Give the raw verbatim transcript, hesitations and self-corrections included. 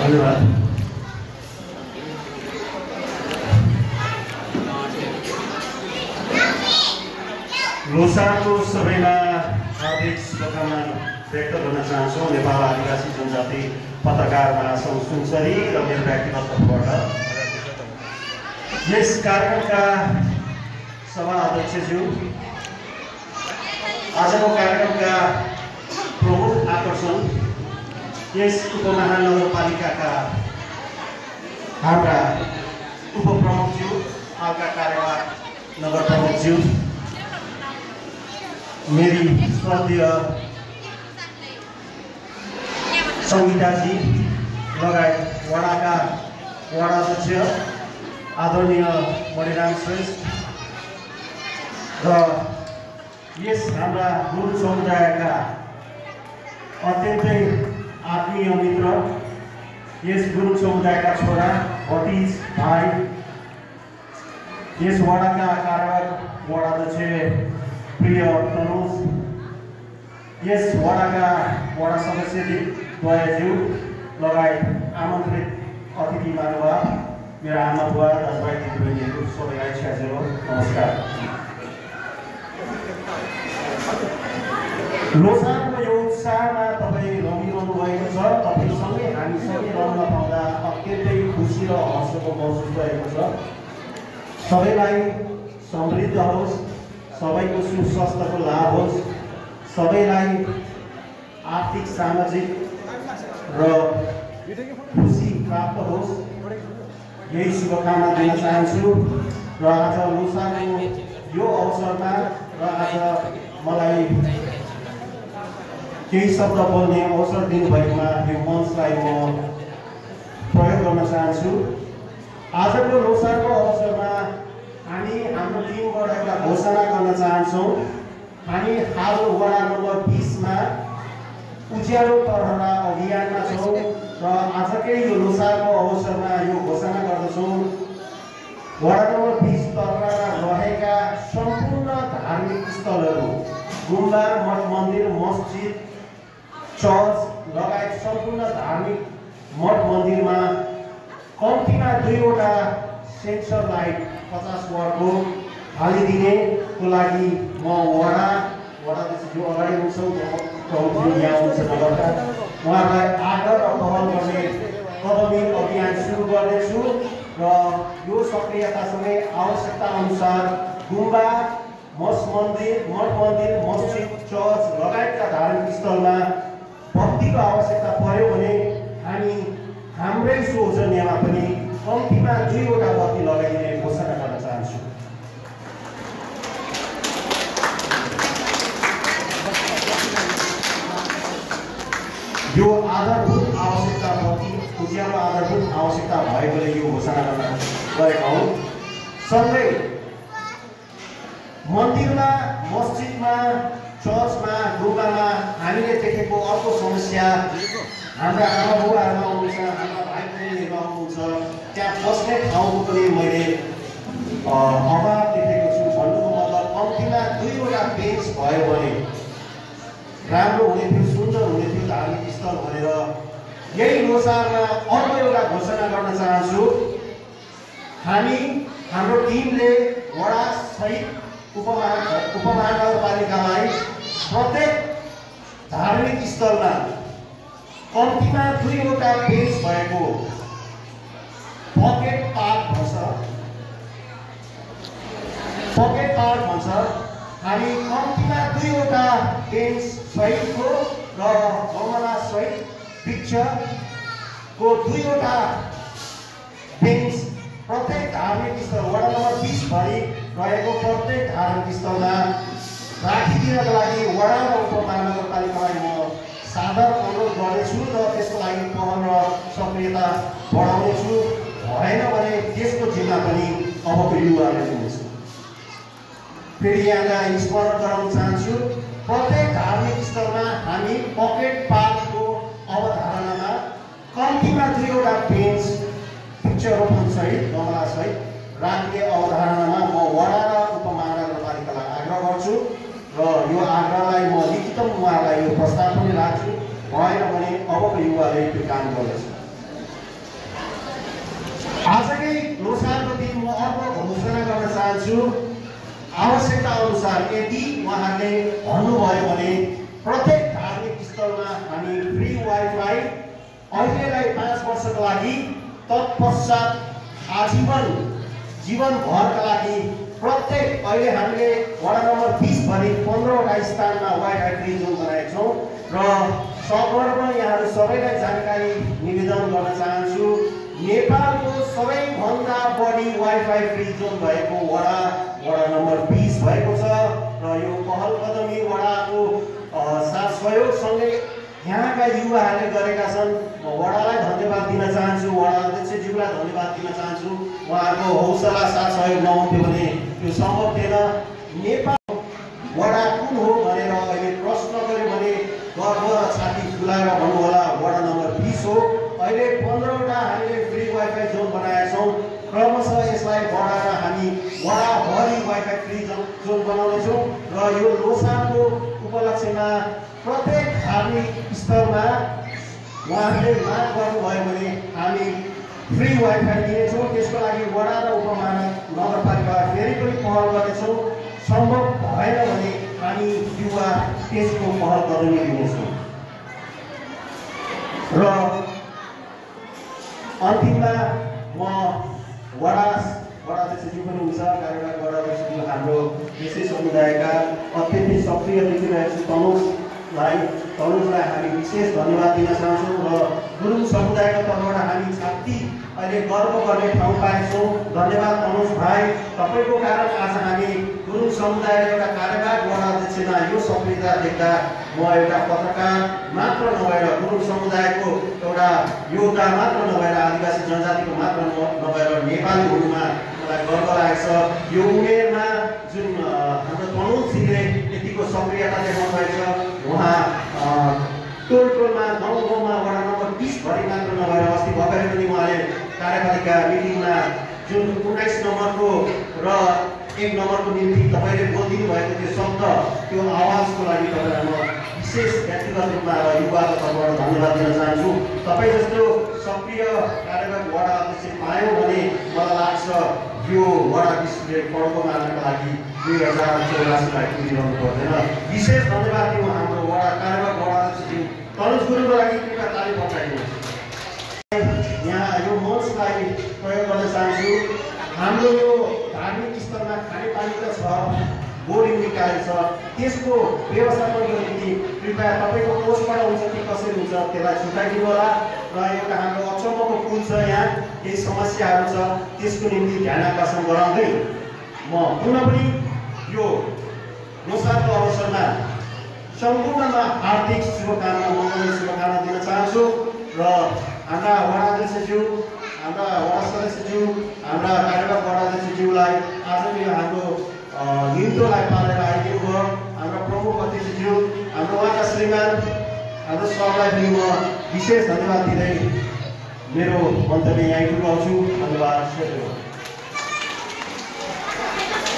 धन्यवाद। लोसारको सबैमा हार्दिक शुभकामना व्यक्त गर्न चाहन्छौँ। नेपाल आदिवासी जनजाति पत्रकार महासङ्घ सुनसरी र मेरो व्यक्तिगत तर्फबाट यस कार्यक्रमका सभा अध्यक्षज्यू, आजको कार्यक्रमका प्रमुख आकर्षण यस उपमहानगरपालिकाका हाम्रा उपप्रमुखज्यू, हालका कार्यवाहक नगर प्रमुखज्यू, मेरी श्रद्धेय संगीताजी लगायत वडाका वडाध्यक्ष आदरणीय मणिराम श्रेष्ठ र यस हाम्रा गुरु समुदायका अत्यन्तै आत्मीय मित्र, यस गुरु समुदायका छोरा भतिज भाइ, यस वडाका कार्यवाहक वडाध्यक्ष प्रिय तनुज, यस वडाका वडा सदस्य द्वयज्यू लगायत आमन्त्रित अतिथि महानुभाव, मेरा आमा बुवा, दाजुभाइ दिदीबहिनीहरू सबैलाई छ्याजेलो नमस्कार। लोसारको यो उत्साहमा तपाईँ रमिरहनु भएको छ। तपाईँसँगै हामी सबै रम्न पाउँदा अत्यन्तै खुसी र हर्षको महसुस भएको छ। सबैलाई समृद्ध होस्, सबैको सुस्वास्थ्यको लाभ होस्, सबैलाई आर्थिक सामाजिक र खुसी प्राप्त होस्, यही शुभकामना दिन चाहन्छु। र आज लोसारको यो अवसरमा र आज मलाई केही शब्द बोल्ने अवसर दिनुभएकोमा यो मञ्चलाई म प्रयोग गर्न चाहन्छु। आजको लोसारको अवसरमा हामी हाम्रो टिमबाट एउटा घोषणा गर्न चाहन्छौँ। हामी हाल वडा नम्बर बिसमा उज्यालो तरहरा अभियानमा छौँ र आजकै यो लोसारको अवसरमा यो घोषणा गर्दछौँ। वडा नम्बर बिस तरहरा रहेका सम्पूर्ण धार्मिक स्थलहरू, गुम्बा, मठ मन्दिर, मस्जिद, चर्च लगायत सम्पूर्ण धार्मिक मठ मन्दिरमा कम्तीमा दुईवटा सेन्सर लाइट पचास वाटको हालिदिनेको लागि म वडा वडाध्यक्ष जो अगाडि हुनुहुन्छ, प्रमुख यहाँ हुनुहुन्छ नगरका, उहाँहरूलाई आग्रह र पहल गर्ने कदमी अभियान सुरु गर्नेछु र यो सक्रियतासँगै आवश्यकता अनुसार गुम्बा, मठ मन्दिर मठ मन्दिर मस्जिद, चर्च लगायतका धार्मिक स्थलमा बत्तीको आवश्यकता पर्यो भने हामी हाम्रै सौजन्यमा पनि कम्तीमा दुईवटा बत्ती लगाइदिने घोषणा गर्न चाहन्छु। यो आधारभूत आवश्यकता बत्ती उज्यालो आधारभूत आवश्यकता भएकोले यो घोषणा गर्न गएका हौँ। सँगै मन्दिरमा, मस्जिदमा, चर्चमा, गुम्बामा हामीले देखेको अर्को समस्या, हाम्रा आमा बुबाहरू आउनुहुन्छ, हाम्रा भाइ बहिनीहरू आउनुहुन्छ, त्यहाँ बस्ने ठाउँको पनि मैले अभाव देखेको छु। भन्नुको मतलब कम्तीमा दुईवटा बेन्च भयो भने राम्रो हुने थियो, सुन्दर हुने थियो धार्मिक स्थल भनेर यही लोसारमा अर्को एउटा घोषणा गर्न चाहन्छु। हामी हाम्रो टिमले वडा सहित उपमहा उपमहानगरपालिकालाई प्रत्येक धार्मिक स्थलमा कम्तीमा दुईवटा बेन्च भएको पकेट पार्क भन्छ पकेट पार्क भन्छ हामी कम्तीमा दुईवटा बेन्च सहितको र गमला सहित वृक्षको दुईवटा बेन्च प्रत्येक धार्मिक स्थल वडा नम्बर बिस भरि रहेको प्रत्येक धार्मिक स्थलमा राखिदिनका लागि वडा र उपमहानगरपालिकालाई म सादर अनुरोध गर्नेछु र त्यसको लागि पहल र सक्रियता बढाउनेछु। भएन भने त्यसको जिम्मा पनि अबको युवाले हुनेछ। फेरि यहाँलाई स्मरण गराउन चाहन्छु, प्रत्येक धार्मिक स्थलमा हामी पकेट पार्कको अवधारणामा कम्तीमा दुईवटा बेन्च वृक्षरोपण सहित गमला सहित राख्ने अवधारणामा म वडा र उपमहानगरपालिकालाई आग्रह गर्छु र यो आग्रहलाई म लिखितम उहाँलाई यो प्रस्ताव पनि राख्छु। भएन भने अबको युवाले त्यो काम गर्दछ। आजकै लोसारको दिन म अर्को घोषणा गर्न चाहन्छु। आवश्यकता अनुसार यदि उहाँहरूले भन्नुभयो भने प्रत्येक धार्मिक स्थलमा हामी फ्री वाइफाई अहिलेलाई पाँच वर्षको लागि, तत्पश्चात आजीवन जीवनभरका लागि प्रत्येक अहिले हामीले वडा नम्बर बिस भरि पन्ध्रवटा स्थानमा वाइफाई फ्री जोन बनाएका छौँ र सगर्वमा यहाँहरू सबैलाई जानकारी निवेदन गर्न चाहन्छु। नेपालको सबैभन्दा बढी वाइफाई फ्री जोन भएको वडा वडा नम्बर बिस भएको छ र यो पहल कदमी वडाको साथ सहयोगसँगै यहाँका युवाहरूले गरेका छन्। म वडालाई धन्यवाद दिन चाहन्छु, वडा अध्यक्षज्यूलाई धन्यवाद दिन चाहन्छु। उहाँहरूको हौसला साथ सहयोग नहुन्थ्यो भने यो सम्भव थिएन। नेपाल वडा कुन हो भनेर अहिले प्रश्न गर्यो भने गर्व र छाती फुलाएर भन्नुहोला, वडा नम्बर बिस हो। अहिले पन्ध्रवटा हामीले फ्री वाइफाई जोन बनाएका छौँ। क्रमशः यसलाई बढाएर हामी वडाभरि वाइफाई फ्री जोन बनाउनेछौँ र यो लोसारको उपलक्ष्यमा प्रत्येक धार्मिक स्थलमा उहाँहरूले माग गर्नुभयो भने हामी फ्री वाइफाई दिनेछौँ। त्यसको लागि वडा र उपमहानगरपालिका फेरि पनि पहल गर्नेछौँ। सम्भव भएन भने हामी युवा त्यसको पहल कदमी दिनेछौँ। र अन्तिममा म वडा वडा अध्यक्षज्यू पनि हुन्छ, कार्यवाहक वडा अध्यक्षज्यू हाम्रो यसै समुदायका अत्यन्तै सक्रिय देखिरहेको छु तनुजलाई तनुजलाई हामी विशेष धन्यवाद दिन चाहन्छौँ र गुरुङ समुदायको तर्फबाट हामी छाती अहिले गर्व गर्ने ठाउँ पाएछौँ। धन्यवाद तनुज भाइ, तपाईँको कारण आज हामी गुरुङ समुदायको एउटा कार्यवाहक वडा अध्यक्षमा यो सक्रियता देख्दा म एउटा पत्रकार मात्र नभएर गुरुङ समुदायको एउटा योद्धा मात्र नभएर आदिवासी जनजातिको मात्र नभएर नेपाली हुनुमा मलाई गर्व लागेको छ। यो उमेरमा जुन हाम्रो तनुजजीले यतिको सक्रियता देखाउनु भएको छ, उहाँ टोल टोलमा गाउँ गाउँमा वडा नम्बर बिस भरि मात्र नभएर अस्ति भर्खरै पनि उहाँले कार्यपालिका मिटिङमा जुन उन्नाइस नम्बरको र एक नम्बरको निम्ति तपाईँले बोलिदिनु भएको त्यो शब्द, त्यो आवाजको लागि तपाईँलाई म विशेष व्यक्तिगत रूपमा र युवाको तर्फबाट धन्यवाद दिन चाहन्छु। तपाईँ जस्तो सक्रिय कार्यवाहक वडा अध्यक्ष पायौँ भने मलाई लाग्छ यो वडा बिसले पढ्को मार्नका लागि दुई हजार चौरासीलाई पुगिरहनु पर्दैन। विशेष धन्यवाद दिउँ हाम्रो वडा कार्यवाहक वडा अध्यक्षज्यू तनुज गुरुङको लागि कृपया ताली बजाइदिनुहोस्। यहाँ यो मञ्चलाई प्रयोग गर्न चाहन्छु। हाम्रो यो धार्मिक स्थलमा खानेपानी त छ, बोर्डिङ निकालेको छ, त्यसको व्यवस्थापनको निम्ति कृपया तपाईँको कोषबाट हुन्छ कि कसरी हुन्छ त्यसलाई छुट्याइदिनु होला। र एउटा हाम्रो अचम्मको पुल छ, यहाँ केही समस्याहरू छ, त्यसको निम्ति ध्यान आकर्षण गराउँदै म पुनः पनि यो लोसारको अवसरमा सम्पूर्णमा हार्दिक शुभकामना मङ्गलमय शुभकामना दिन चाहन्छु र हाम्रा वडा अध्यक्षज्यू, हाम्रा वडा सदस्यज्यू, हाम्रा कार्यवाहक वडा अध्यक्षज्यूलाई आजको यो हाम्रो निम्तोलाई पालेर आइदिनु भयो। हाम्रो प्रमुख अतिथिज्यू, हाम्रो उहाँका श्रीमान, हाम्रो सबलाई पनि म विशेष धन्यवाद दिँदै मेरो मन्तव्य यहीँ टुङ्गाउँछु। धन्यवाद।